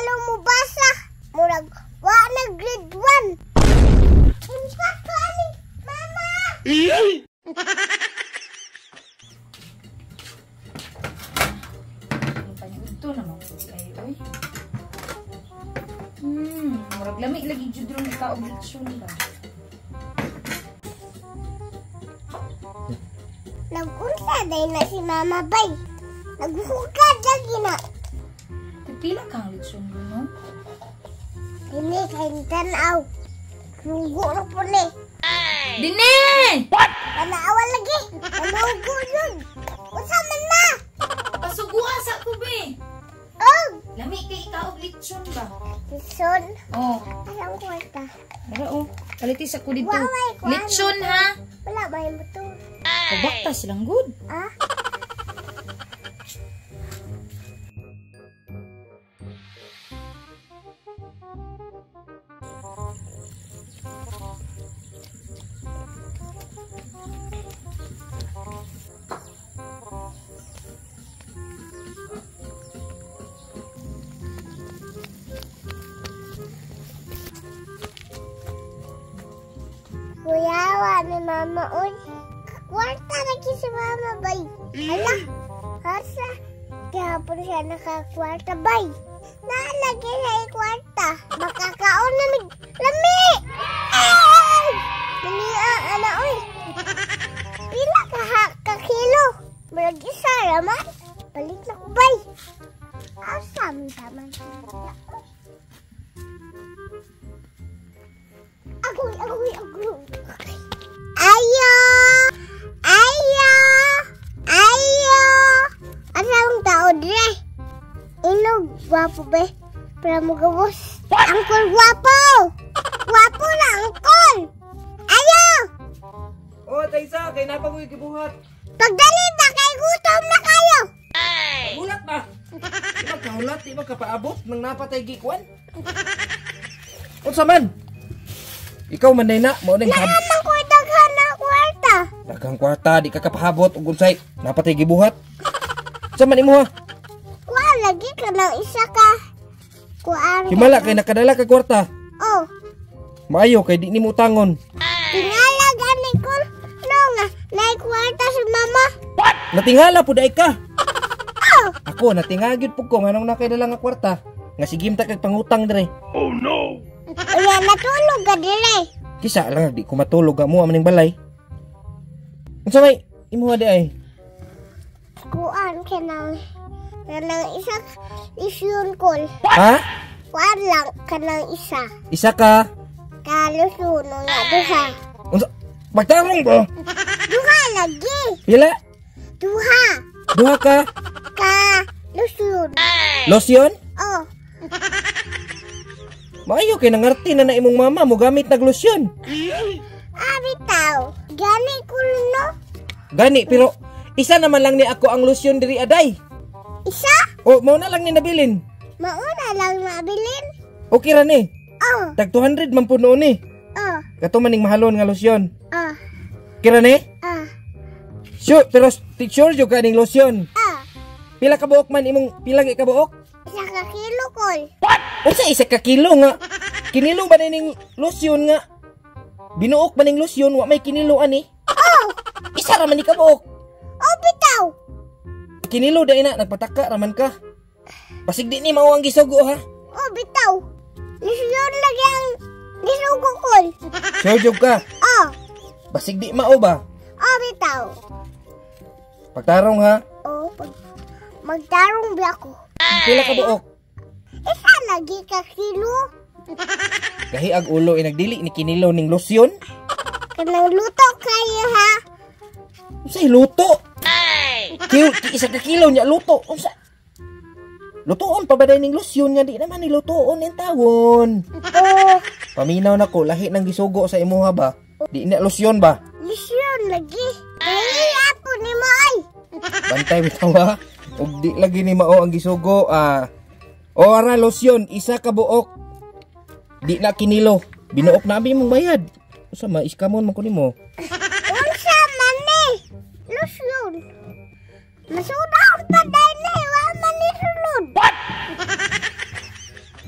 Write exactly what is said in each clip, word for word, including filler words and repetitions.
kabalo mo basa. Murag, wa na grade one. Unsa ka ni, mama? Ito naman po ay, oy. Hmm, murag lamig lagi jud ron ka og lechon ba. Nag-unsa day na si mama bay. Naghukad lagi na. Pila kang lechon no? Ini kain tanaw. Lugo na po ni. Dine! Tanawal lagi. Lugo yun. Unsa man na? Pasuguha sa ko be. Oh! Lami kay ikaw og lechon ba? Lechon? Oh. Alam ko ito. Dara oh. Kalitis ako dito. Waway ko. Lechon ha. Wala ba yung buto? Pabakta silang good. Ah? Kuyawa ni mama oy. Kwarta lagi si mama bay. Ala, hasa. Kahapon siya nakakwarta bay. Nalagi siya yung kwarta. Makakaon na mig... Lami! Ay! Lamiya, ana oy. Pila ka ha, ka kilo. Marag isa raman. Balik na ko bay. Asam taman. Agoy, agoy, agoy. Ayo! Ayo! Ayo! Asang tao dire? Ino, guwapo be? Para mo gawos. Angkol guwapo! Guwapo na, angkol! Ayo! Oh, Taysa, kay napagoy gibuhat. Pagdali na, kay gutom na kayo! Hulat ba? Di ba kahulat? Di ba kapaabot? Nang napatay gikuan? Unsa man? Ikaw man na, mo ning hab. Naman ko daghan na kwarta. Daghang kwarta, di ka kapahabot ug unsay napatay gibuhat. Sa man imo ha? Kuha lagi ka ng isa ka. Kuha. Himala kay nakadala ka kwarta. Oh, Maayo kay di nimo utangon. tingala gani ko. No nga, nay kwarta si mama. Natingala pud ay ka. Oh, Ako natingagyud pud ko nganong nakadala nga kwarta. Nga sigim ta kag pangutang dire. uya natulog ka dire. Kisa lang di ko matulog amo amaning balay. Unsa may imo di ay? Kuan ka ng kanang isa isyun kol. Ha? Kuan lang ka ng isa. Isa ka? Kalusuno nga duha. Unsa? Magtarong ba? Duha lagi. Pila? Duha. Duha ka? Kalusun. Lotion? Oh, Maayo kay nangarti na na imong mama mo gamit nag lotion. abi tao. Gani kulno. Gani pero isa naman lang ni ako ang lotion diri aday. Isa? O mao na lang ni nabilin. Mauna lang nabilin. Okay ra ni. Oh, Tag two hundred man puno ni. oh, Kato maning mahalon nga lotion. oh, Kira ni? ah, Sure, pero sure jud ka ning lotion. ah. Pila ka buok man imong pila gi ka buok? Isa ka kilo kol. Unsa isa ka kilo nga? Kinilo ba ning lotion nga? Binuok ba ning lotion wa may kinilo ani? Oh, Isa ra man ni ka buok. oh, bitaw. Kinilo dai na nagpataka raman ka. Basig di ni mao ang gisugo ha. Oh, bitaw. Lisyon lagi ang lisugo kol. Sure jud ka. Oh, Basig di mao ba? oh, bitaw. Pagtarong ha. Oh, pag magtarong ba ako? Pila ka buok? Isa lagi ka kilo. Gahi ag ulo inagdili ni kinilo ning lotion. Kanang luto kayo ha. Unsay luto? Kilo, isa ka kilo nya luto. Unsa? Lutoon pa ba day ning lotion nga di naman ni lutoon in tawon. Oh, Paminaw na ko lahi nang gisugo sa imuha ba? Di na lotion ba? lisyon lagi. Dahil apo ni mo ay. Bantay bitaw ha. Ug di lagi ni mao ang gisugo ah. O ara lotion isa ka buok. Di na kinilo. Binuok na abi mong bayad. Usa ma iskamon man ko nimo. Unsa man ni? Lusyon. Masudaw pa dahil ni. Wa man ni sulod.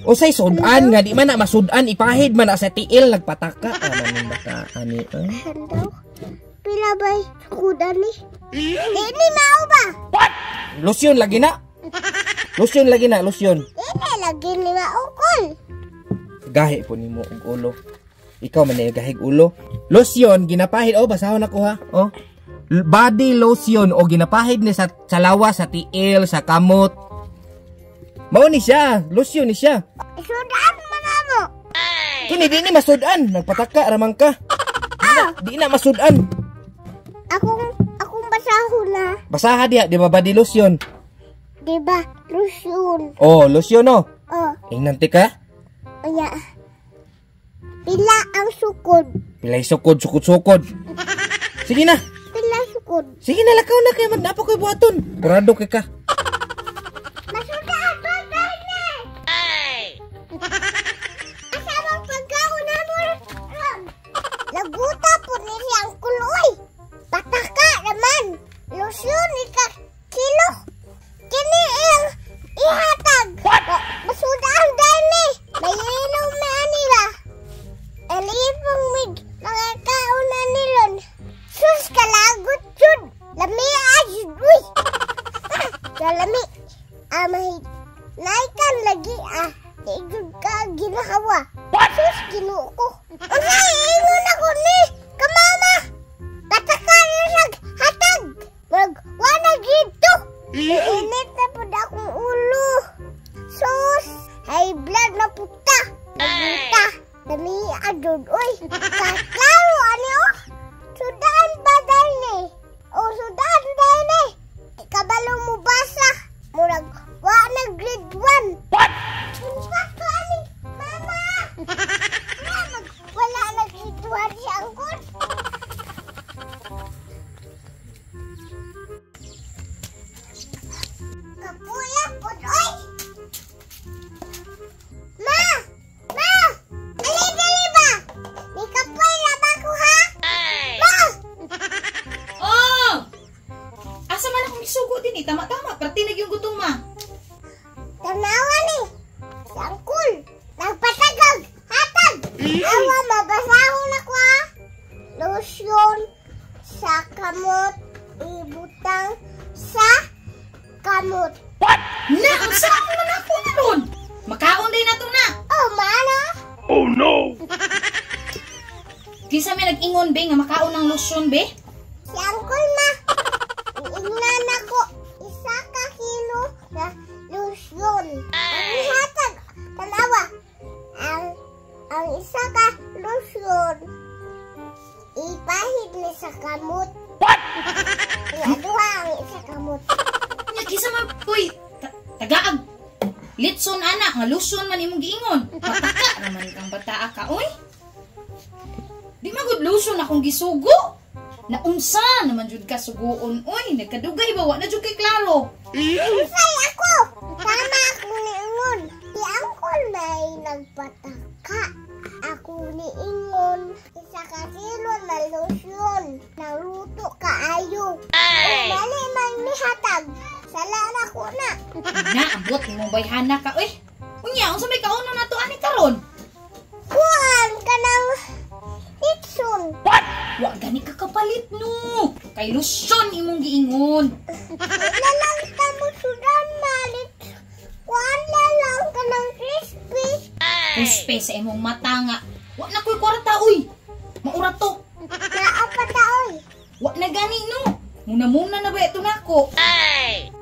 Usay sudan nga di man na masudan ipahid man na sa tiil nagpataka ano ning bata ani. Eh? Hello. Pila bay kuda ni? Ini mau ba? Lotion lagi na. Lotion lagi na, lotion. Ini lagi ni maukol. Gahi po nimo og ulo. Ikaw man na gahig ulo. Lotion ginapahid oh basahon ako ha. Oh. Body lotion o ginapahid ni sa, sa lawa, sa tiil, sa kamot. Mao ni siya, lotion ni siya. Sudan man mo. Kini di ni masudan, nagpataka ramang ka. Di na, di na masudan. Akong akong basahon na. Basaha diha, di ba body lotion? Diba? Lusun. Oh, lotion oh. Oh, Ingnanti ka? aya. Pila ang sukod. Pilay sukod, sukod-sukod. Sige na. Pila sukod. Sige na, lakaw na kayo. Napa ko'y buhaton. Purado kay ka. Masudan ba gani? Ay! Asa bang pagkahon na mo? Ron? Laguta po ni siyang kuloy. Pataka naman. Lusyon ni ka kilo. Kini iyang ihatag. What? Masudan gani. Mayroon na nila. Alipong mig mga kauna nilon. Sus kalagot jud. Lami ajud uy. Lami. Amahit. Naikan lagi ah. Igud ka ginahawa. Sus ginuo ko. Unsay ingon ako ni kamama. Pataka na siyag hatag. Mag wala gito. Init na po na akong ulo. Sus. High blood na puta. Naguta. Dami adod. Uy. Kaklaro ani oh. Sudan ba dahil eh? Oh, sudan dahil eh. Kabalo mo basa. Murag, wa na grade one. What? Ano ka ani? Mama! Mama, wala na grade one siya angkot. Kapuya po, oy! Ma! Ma! Ali-dali ba? May kapoy na ba ko ha? Ma! Oh! Asa man akong isugo din eh. Tama-tama. Pratinag yung gutom ma. Tanawa ni. Sangkul. Nagpatagag. Hatag. Awa, mabasahon ako ha. Lotion sa kamot. Ibutang sa kamot. Na! Ang saan man ako na ron? Makaon din na to na. Oh, mana? Kisa may nag-ingon be nga makaon ng lotion be? Sangkul ma. Ingnan ako. Isa ka kilo na lotion. Ang ihatag. Tanawa. Ang, ang isa ka lotion. Ipahid ni sa kamot. What? Iaduha ang isa kamot. Nya kisa man koy ta- tagaag. Litson anak nga lotion man imong giingon. Pataka naman kang bataa ka oy. Di magud lotion akong gisugo. Naunsa naman jud ka sugoon oy, nagkadugay ba wa na jud kay klaro. Usay ako. Tama ako ni Ingon. Di angkol may nagpataka. Ako ni Ingon. Isa ka kilo na lotion. Naluto kaayo. O mali man ni hatag. Sala na ko na. Na abot imong bayhana ka oy. Unya unsa may kauno nato ani karon? Kuan ka ng Itson. Wa gani ka kapalit no. Kay lotion imong giingon. Lalang ka mo sudan malit. Kuan lalang ka ng crispy. Kuspe sa imong mata nga. Wa na koy kwarta oy. Maura to. Naapa taoy. Wa na gani no. Muna-muna na ba ito nako?